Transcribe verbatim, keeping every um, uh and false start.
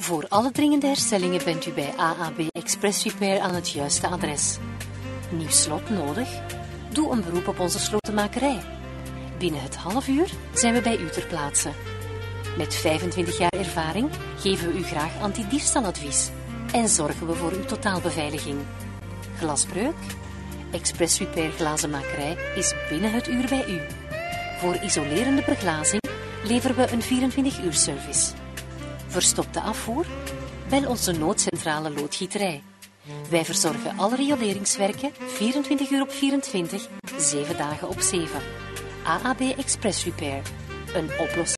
Voor alle dringende herstellingen bent u bij A A B Express Repair aan het juiste adres. Nieuw slot nodig? Doe een beroep op onze slotenmakerij. Binnen het half uur zijn we bij u ter plaatse. Met vijfentwintig jaar ervaring geven we u graag antidiefstaladvies en zorgen we voor uw totaalbeveiliging. Glasbreuk? Express Repair Glazenmakerij is binnen het uur bij u. Voor isolerende beglazing leveren we een vierentwintig uur service. Verstopte afvoer? Bel onze noodcentrale loodgieterij. Wij verzorgen alle rioleringswerken vierentwintig uur op vierentwintig, zeven dagen op zeven. A A B Express Repair. Een oplossing